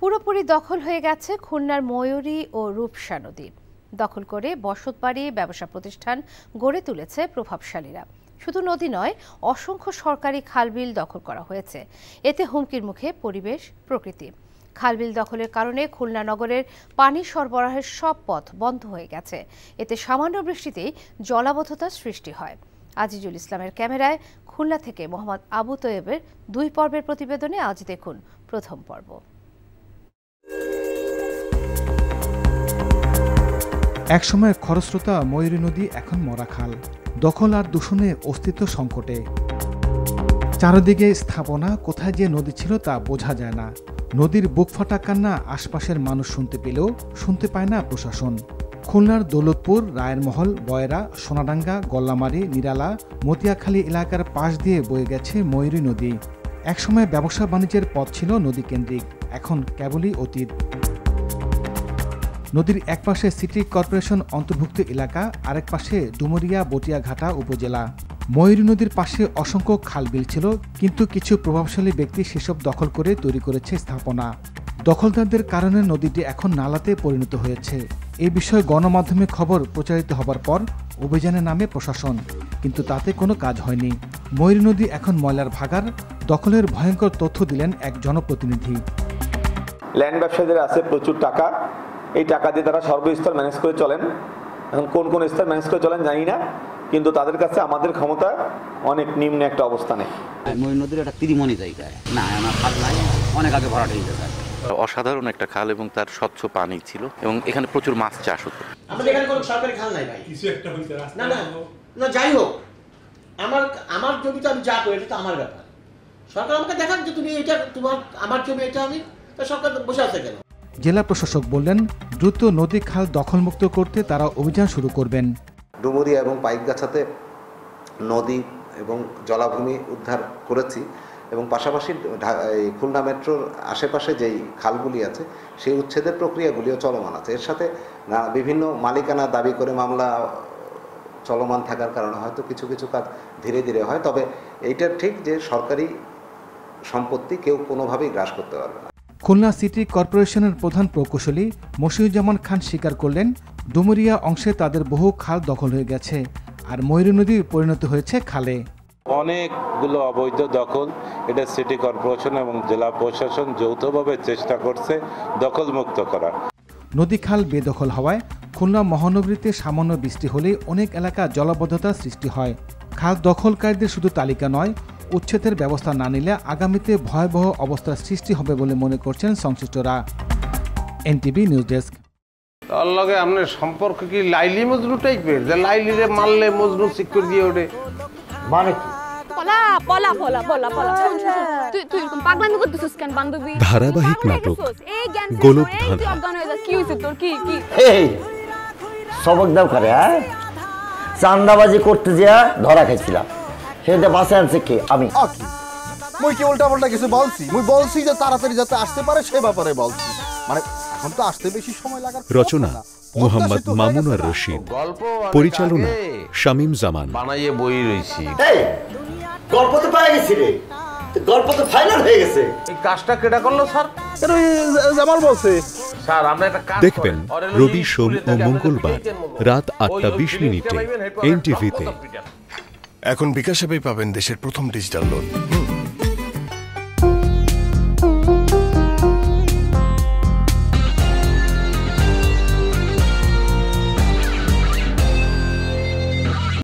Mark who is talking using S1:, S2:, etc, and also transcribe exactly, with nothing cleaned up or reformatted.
S1: পুরোপুরি দখল হয়ে গেছে খুলনার ময়ূরী ও রূপসা নদী। দখল করে বসতবাড়ি, ব্যবসা প্রতিষ্ঠান গড়ে তুলেছে প্রভাবশালীরা। শুধু নদী নয়, অসংখ্য সরকারি খালবিল দখল করা হয়েছে। এতে হুমকির মুখে পরিবেশ, প্রকৃতি। খালবিল দখলের কারণে খুলনা নগরের পানি সরবরাহের সব পথ বন্ধ হয়ে গেছে। এতে সামান্য বৃষ্টিতেই জলাবদ্ধতার সৃষ্টি হয়। আজিজুল ইসলামের ক্যামেরায় খুলনা থেকে মোহাম্মদ আবু তৈয়বের দুই পর্বের প্রতিবেদনে আজ দেখুন প্রথম পর্ব।
S2: একসময় খরস্রোতা ময়ূরী নদী এখন মরা খাল। দখল আর দূষণে অস্তিত্ব সংকটে। চারদিকে স্থাপনা, কোথায় যে নদী ছিল তা বোঝা যায় না। নদীর বুক ফাটা কান্না আশপাশের মানুষ শুনতে পেলেও শুনতে পায় না প্রশাসন। খুলনার দৌলতপুর, রায়েরমহল, বয়রা, সোনাডাঙ্গা, গল্লামারি, নিরালা, মতিয়াখালী এলাকার পাশ দিয়ে বয়ে গেছে ময়ূরী নদী। একসময় ব্যবসা বাণিজ্যের পথ ছিল নদী কেন্দ্রিক, এখন কেবলই অতীত। নদীর এক পাশে সিটি কর্পোরেশন অন্তর্ভুক্ত এলাকা, আরেক পাশে ডুমুরিয়া বটিয়াঘাটা উপজেলা। ময়ূরী নদীর পাশে অসংখ্য খালবিল ছিল, কিন্তু কিছু প্রভাবশালী ব্যক্তি সেসব দখল করে তৈরি করেছে স্থাপনা। দখলদারদের কারণে নদীটি এখন নালাতে পরিণত হয়েছে। এই বিষয়ে গণমাধ্যমে খবর প্রচারিত হবার পর অভিযানে নামে প্রশাসন, কিন্তু তাতে কোনো কাজ হয়নি। ময়ূরী নদী এখন ময়লার ভাগার। দখলের ভয়ঙ্কর তথ্য দিলেন এক জনপ্রতিনিধি।
S3: ল্যান্ড ব্যবসায়ীদের আছে প্রচুর টাকা, এই টাকা দিয়ে তারা সর্বস্তর ম্যানেজ করে চলেন। এখন কোন কোন স্তর ম্যানেজ করে চলেন জানি না, কিন্তু তাদের কাছে আমাদের ক্ষমতা অনেক নিম্ন একটা অবস্থানে।
S4: ময়ূরী নদীর একটা তিরিমণি জায়গায় না, আমার খাল নাই, অনেক আগে ভরাট হয়ে যায়।
S5: অসাধারণ একটা খাল এবং তার স্বচ্ছ পানি ছিল এবং এখানে প্রচুর মাছ চাষ হতো।
S6: আমাদের এখানে কোনো সরকারি খাল নাই ভাই, কিছু একটা হইছে রাস্তা না না না যাই হোক, আমার আমার জমিতে আমি যা করি এটা তো আমার ব্যাপার। সরকার আমাকে দেখান যে তুমি এটা তোমার, আমার জমি এটা, আমি তো সরকার বসে আছে কেন?
S2: জেলা প্রশাসক বললেন, দ্রুত নদী খাল দখলমুক্ত করতে তারা অভিযান শুরু করবেন।
S7: ডুমুরিয়া এবং পাইকগাছাতে নদী এবং জলাভূমি উদ্ধার করেছি এবং পাশাপাশি খুলনা মেট্রোর আশেপাশে যেই খালগুলি আছে সেই উচ্ছেদের প্রক্রিয়াগুলিও চলমান আছে। এর সাথে বিভিন্ন মালিকানা দাবি করে মামলা চলমান থাকার কারণে হয়তো কিছু কিছু কাজ ধীরে ধীরে হয়, তবে এইটা ঠিক যে সরকারি সম্পত্তি কেউ কোনোভাবেই গ্রাস করতে পারবে না।
S2: খুলনা সিটি কর্পোরেশনের প্রধান প্রকৌশলী মশিউজ্জামান খান স্বীকার করলেন, ডুমুরিয়া অংশে তাদের বহু খাল দখল হয়ে গেছে, আর ময়ূরী নদী পরিণত হয়েছে খালে।
S8: অনেকগুলো অবৈধ দখল, এটা সিটি কর্পোরেশন এবং জেলা প্রশাসন যৌথভাবে চেষ্টা করছে দখল মুক্ত করার।
S2: নদী খাল বেদখল হওয়ায় খুলনা মহানগরীতে সামান্য বৃষ্টি হলেই অনেক এলাকা জলাবদ্ধতার সৃষ্টি হয়। খাল দখলকারীদের শুধু তালিকা নয়, উচ্ছেদের ব্যবস্থা না নিলে আগামীতে ভয়াবহ অবস্থার সৃষ্টি হবে বলে মনে করছেন সংশ্লিষ্টরা। NTV news desk.
S9: তার লগে আপনার সম্পর্ক কি লাইলি মজনু টাইপের, যে লাইলিরে মারলে মজনু সিকিউর দিয়ে ওঠে? মানে কি
S10: পলা পলা পলা পলা পলা তুই তুই এরকম পাগলামি করতেছিস কেন বান্ধবী?
S11: ধারাবাহিক নাটক গোলকধাঁধা।
S10: তুই অজ্ঞান হয়ে যাস, কি হইছে তোর? কি কি
S6: এই সবক দাও করে, হ্যাঁ চান্দাবাজি করতে যা ধরা খাইছিলাম, সেটা বাসে আনছে কে? আমি
S12: মুই কি উল্টা পাল্টা কিছু বলছি? মুই বলছি যে তাড়াতাড়ি যাতে আসতে পারে সে ব্যাপারে বলছি, মানে এখন তো আসতে বেশি সময় লাগার।
S11: রচনা মোহাম্মদ মামুন আর রশিদ, পরিচালনা শামীম জামান।
S9: বানাইয়ে বই রইছি।
S6: এই গল্প তো পেয়ে গেছি রে, গল্প তো ফাইনাল হয়ে গেছে।
S9: এই কাজটা কেডা করলো স্যার?
S12: জামাল বলছে।
S9: স্যার আমরা একটা কাজ
S11: দেখবেন রবি, সোম ও মঙ্গলবার রাত আটটা বিশ মিনিটে এনটিভিতে।
S13: এখন বিকাশে পাবেন দেশের প্রথম ডিজিটাল লোন।